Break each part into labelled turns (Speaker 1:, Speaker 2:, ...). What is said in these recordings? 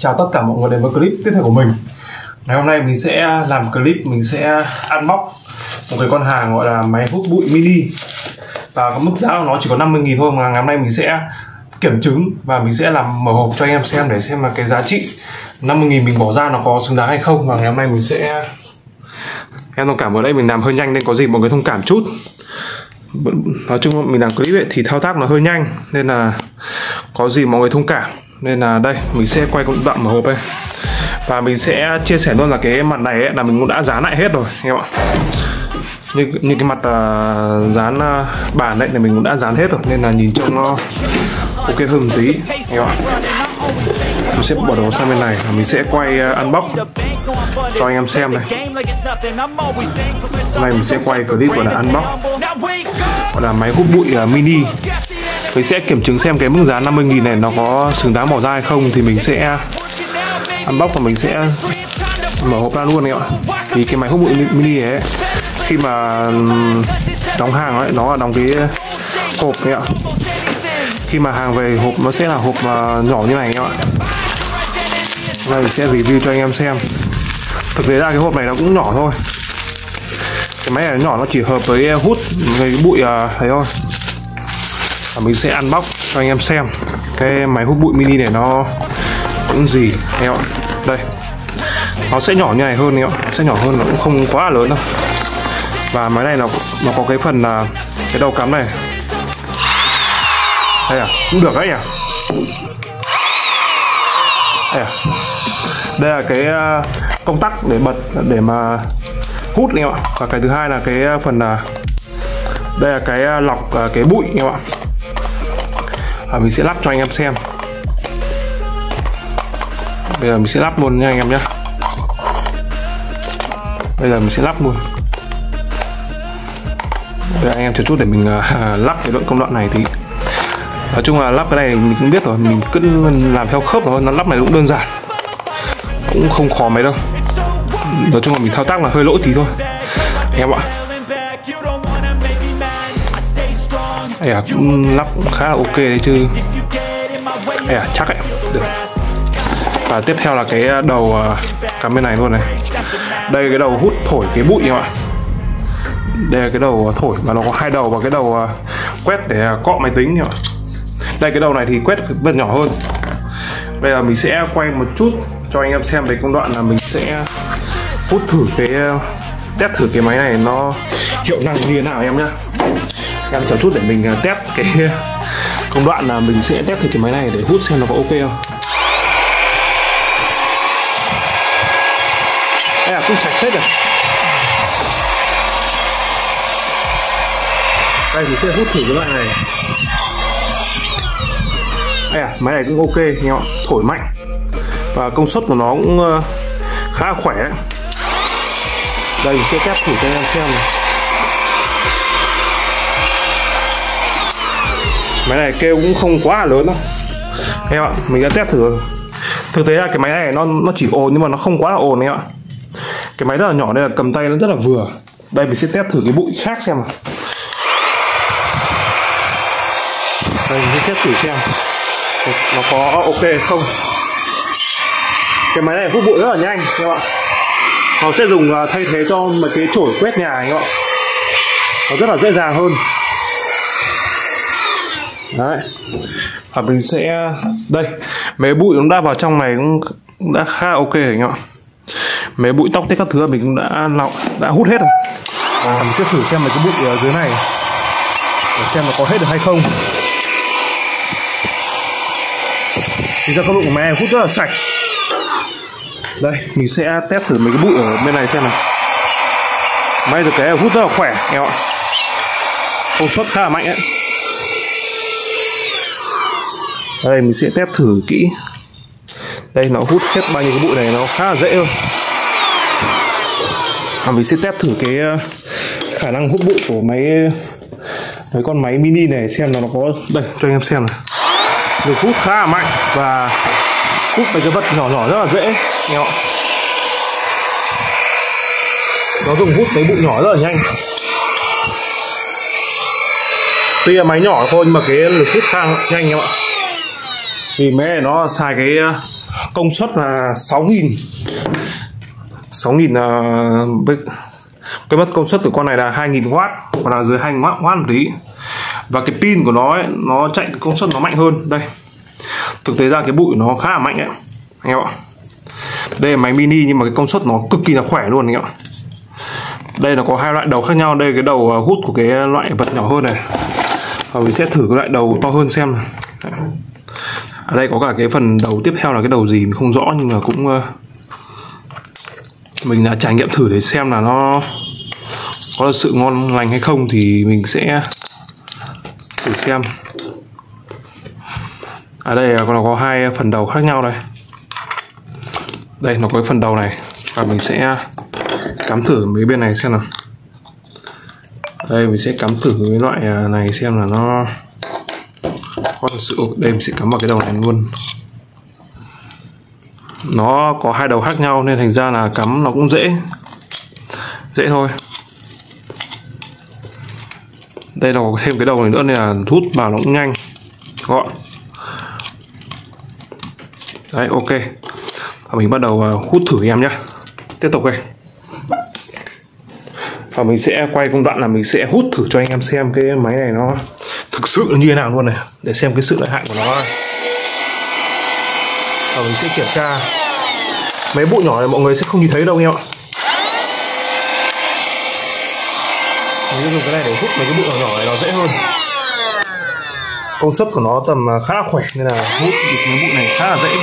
Speaker 1: Chào tất cả mọi người đến với clip tiếp theo của mình. Ngày hôm nay mình sẽ làm clip, mình sẽ unbox một cái con hàng gọi là máy hút bụi mini. Và có mức giá của nó chỉ có 50.000 thôi, mà ngày hôm nay mình sẽ kiểm chứng và mình sẽ làm mở hộp cho anh em xem để xem là cái giá trị 50.000 mình bỏ ra nó có xứng đáng hay không. Và ngày hôm nay mình sẽ, em thông cảm ở đây mình làm hơi nhanh nên có gì mọi người thông cảm chút. Nói chung mình làm clip ấy, thì thao tác nó hơi nhanh nên là có gì mọi người thông cảm. Nên là đây mình sẽ quay công đoạn mở hộp đây, và mình sẽ chia sẻ luôn là cái mặt này ấy, là mình cũng đã dán lại hết rồi anh em ạ. Như cái mặt dán bàn đấy thì mình cũng đã dán hết rồi, nên là nhìn trông nó ok hơn một tí anh em ạ. Mình sẽ bỏ đầu sang bên này và mình sẽ quay unbox cho anh em xem này. Hôm nay mình sẽ quay clip gọi là unbox, gọi là máy hút bụi mini. Mình sẽ kiểm chứng xem cái mức giá 50.000 này nó có xứng đáng bỏ ra hay không, thì mình sẽ unbox và mình sẽ mở hộp ra luôn anh ạ. Thì cái máy hút bụi mini ấy, khi mà đóng hàng ấy, nó là đóng cái hộp ấy ạ. Khi mà hàng về hộp nó sẽ là hộp nhỏ như này anh em ạ. Đây mình sẽ review cho anh em xem. Thực tế ra cái hộp này nó cũng nhỏ thôi. Cái máy này nhỏ, nó chỉ hợp với hút cái bụi thấy thôi. Và mình sẽ unbox cho anh em xem cái máy hút bụi mini này nó cũng gì anh em ạ. Đây, nó sẽ nhỏ như này hơn anh em ạ, sẽ nhỏ hơn, nó cũng không quá là lớn đâu. Và máy này nó có cái phần là cái đầu cắm này. Đây à, cũng được đấy nhỉ. Đây à, đây là cái công tắc để bật để mà hút anh em ạ. Và cái thứ hai là cái phần là đây là cái lọc cái bụi anh em ạ. Và mình sẽ lắp cho anh em xem. Bây giờ mình sẽ lắp luôn nha anh em nhé. Bây giờ mình sẽ lắp luôn. Bây giờ anh em chờ chút để mình lắp cái đoạn công đoạn này. Thì nói chung là lắp cái này mình cũng biết rồi, mình cứ làm theo khớp thôi. Nó lắp này cũng đơn giản, cũng không khó mấy đâu. Nói chung là mình thao tác là hơi lỗi tí thôi anh em ạ. Đây à, cũng lắp khá là ok đấy chứ. Đây à, chắc đấy, được. Và tiếp theo là cái đầu cắm bên này luôn này. Đây cái đầu hút thổi cái bụi em ạ. Đây là cái đầu thổi, và nó có hai đầu, và cái đầu quét để cọ máy tính em ạ. Đây cái đầu này thì quét vẫn nhỏ hơn. Bây giờ mình sẽ quay một chút cho anh em xem về công đoạn là mình sẽ hút thử cái, test thử cái máy này nó hiệu năng như thế nào em nhá. Em chờ chút để mình test cái công đoạn là mình sẽ test thử cái máy này để hút xem nó có ok không. Đây là cũng sạch hết rồi. Đây mình sẽ hút thử cái loại này. Đây à, máy này cũng ok anh em ạ, thổi mạnh và công suất của nó cũng khá là khỏe. Đây mình sẽ test thử cho anh em xem này. Máy này kêu cũng không quá là lớn đâu anh em ạ, mình đã test thử. Thực tế là cái máy này nó chỉ ồn nhưng mà nó không quá là ồn anh em ạ. Cái máy rất là nhỏ nên là cầm tay nó rất là vừa. Đây mình sẽ test thử cái bụi khác xem nào. Đây mình sẽ test thử xem nó có ok không. Cái máy này hút bụi rất là nhanh anh em ạ. Nó sẽ dùng thay thế cho một cái chổi quét nhà anh em ạ. Nó rất là dễ dàng hơn. Đấy. Và mình sẽ, đây mấy bụi nó đã vào trong này cũng đã khá ok anh em ạ. Mấy bụi tóc tất các thứ mình cũng đã hút hết rồi. Mình sẽ thử xem mấy cái bụi ở dưới này để xem nó có hết được hay không. Thì ra các bụi của máy này hút rất là sạch. Đây mình sẽ test thử mấy cái bụi ở bên này xem nào. Máy được cái hút rất là khỏe anh em ạ, công suất khá là mạnh ấy. Đây mình sẽ test thử kỹ. Đây nó hút hết bao nhiêu cái bụi này, nó khá là dễ thôi. Mình sẽ test thử cái khả năng hút bụi của mấy con máy mini này xem nó có. Đây cho anh em xem này. Được hút khá là mạnh và hút mấy cái vật nhỏ nhỏ rất là dễ anh em ạ. Nó dùng hút mấy bụi nhỏ rất là nhanh. Tuy là máy nhỏ thôi nhưng mà cái lực hút khá nhanh em ạ. Vì máy này nó xài cái công suất là 6.000 cái mất công suất của con này là 2.000W, còn là dưới 2.000W một tí. Và cái pin của nó ấy, nó chạy cái công suất nó mạnh hơn. Đây, thực tế ra cái bụi nó khá là mạnh đấy anh em ạ. Đây là máy mini nhưng mà cái công suất nó cực kỳ là khỏe luôn anh em ạ. Đây nó có hai loại đầu khác nhau. Đây cái đầu hút của cái loại vật nhỏ hơn này, và mình sẽ thử cái loại đầu to hơn xem này. Ở đây có cả cái phần đầu tiếp theo là cái đầu gì mình không rõ, nhưng mà cũng mình đã trải nghiệm thử để xem là nó có sự ngon lành hay không, thì mình sẽ thử xem. Ở đây nó có hai phần đầu khác nhau đây. Đây nó có cái phần đầu này, và mình sẽ cắm thử mấy bên này xem nào. Đây mình sẽ cắm thử cái loại này xem là nó có thực sự. Đây mình sẽ cắm vào cái đầu này luôn. Nó có hai đầu khác nhau nên thành ra là cắm nó cũng dễ thôi. Đây là có thêm cái đầu này nữa nên là hút vào nó cũng nhanh gọn. Đấy, ok. Và mình bắt đầu hút thử em nhé. Tiếp tục đây. Và mình sẽ quay công đoạn là mình sẽ hút thử cho anh em xem cái máy này nó thực sự như thế nào luôn này, để xem cái sự lợi hại của nó. Và mình sẽ kiểm tra mấy bụi nhỏ này, mọi người sẽ không nhìn thấy đâu anh em ạ. Mình dùng cái này để hút mấy cái bụi nhỏ nhỏ này nó dễ hơn. Công suất của nó tầm khá là khỏe nên là hút được mấy bụi này khá là dễ.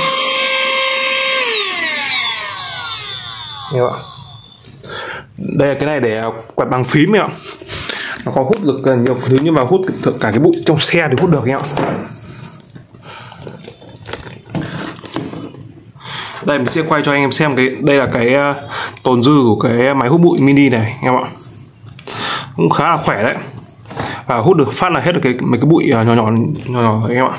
Speaker 1: Anh em ạ. Đây là cái này để quẹt bằng phím anh ạ. Nó có hút được nhiều thứ nhưng mà hút cả cái bụi trong xe thì hút được anh ạ. Đây mình sẽ quay cho anh em xem đây là cái tồn dư của cái máy hút bụi mini này anh em ạ. Cũng khá là khỏe đấy. Và hút được phát là hết được mấy cái bụi nhỏ anh em ạ.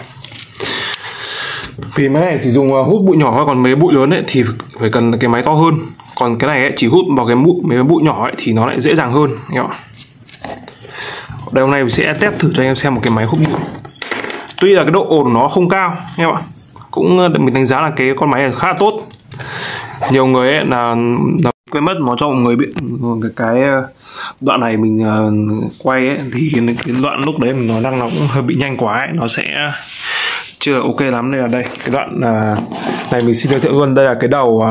Speaker 1: Vì máy này thì dùng hút bụi nhỏ thôi, còn mấy bụi lớn ấy thì phải cần cái máy to hơn. Còn cái này ấy, chỉ hút vào mấy cái bụi nhỏ ấy thì nó lại dễ dàng hơn anh em ạ. Đây hôm nay mình sẽ test thử cho anh em xem một cái máy hút bụi. Tuy là cái độ ồn nó không cao anh em ạ, cũng mình đánh giá là cái con máy này khá là tốt. Nhiều người ấy là quên mất nó cho mọi người biết cái đoạn này mình quay ấy, thì cái đoạn lúc đấy mình nói năng nó cũng hơi bị nhanh quá ấy, nó sẽ chưa ok lắm. Nên là đây cái đoạn này mình xin giới thiệu luôn. Đây là cái đầu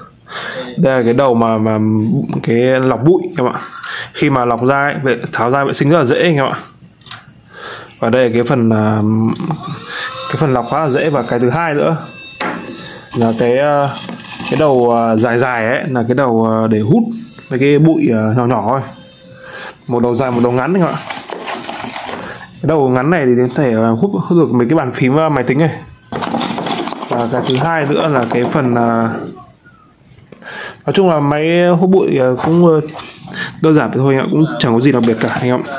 Speaker 1: mà cái lọc bụi các bạn. Khi mà lọc ra ấy, tháo ra vệ sinh rất là dễ các bạn. Và đây là cái phần lọc khá là dễ. Và cái thứ hai nữa là cái đầu dài ấy là cái đầu để hút mấy cái bụi nhỏ thôi. Một đầu dài một đầu ngắn các bạn. Cái đầu ngắn này thì có thể hút được mấy cái bàn phím máy tính này. Và cái thứ hai nữa là cái phần nói chung là máy hút bụi cũng đơn giản thôi, cũng chẳng có gì đặc biệt cả anh em.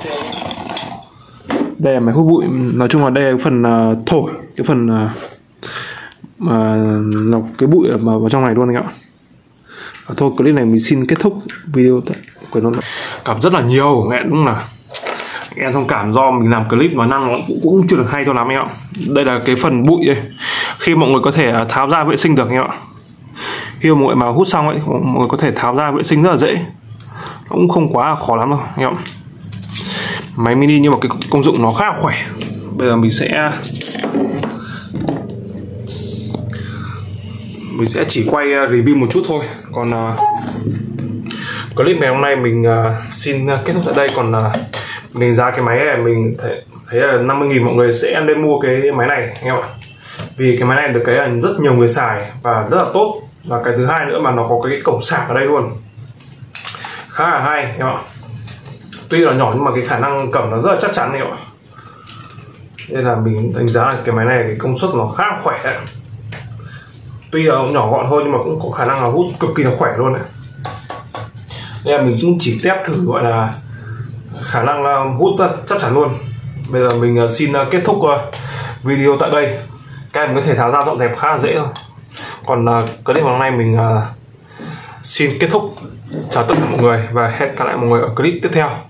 Speaker 1: Đây là máy hút bụi, nói chung là đây là phần thổi, cái phần lọc cái bụi mà vào trong này luôn anh ạ. Thôi clip này mình xin kết thúc video của nó. Cảm rất là nhiều, nghe đúng là em thông cảm do mình làm clip nói năng nó cũng chưa được hay cho lắm anh ạ. Đây là cái phần bụi đây, khi mọi người có thể tháo ra vệ sinh được anh ạ. Khi mọi người mà hút xong ấy, mọi người có thể tháo ra vệ sinh rất là dễ, nó cũng không quá khó lắm đâu anh ạ. Máy mini nhưng mà cái công dụng nó khá là khỏe. Bây giờ mình sẽ chỉ quay review một chút thôi. Còn clip ngày hôm nay mình xin kết thúc tại đây. Còn mình giá cái máy này mình thấy là 50.000 mọi người sẽ nên mua cái máy này anh em ạ. Vì cái máy này được cái là rất nhiều người xài và rất là tốt. Và cái thứ hai nữa mà nó có cái cổng sạc ở đây luôn, khá là hay anh em ạ. Tuy là nhỏ nhưng mà cái khả năng cầm nó rất là chắc chắn anh em ạ. Nên là mình đánh giá là cái máy này cái công suất nó khá là khỏe đấy. Tuy là nhỏ gọn thôi nhưng mà cũng có khả năng là hút cực kỳ là khỏe luôn đấy. Nên là mình cũng chỉ test thử gọi là khả năng là hút chắc chắn luôn. Bây giờ mình xin kết thúc video tại đây. Các em có thể tháo ra dọn dẹp khá là dễ thôi. Còn clip hôm nay mình xin kết thúc. Chào tất cả mọi người và hẹn gặp lại mọi người ở clip tiếp theo.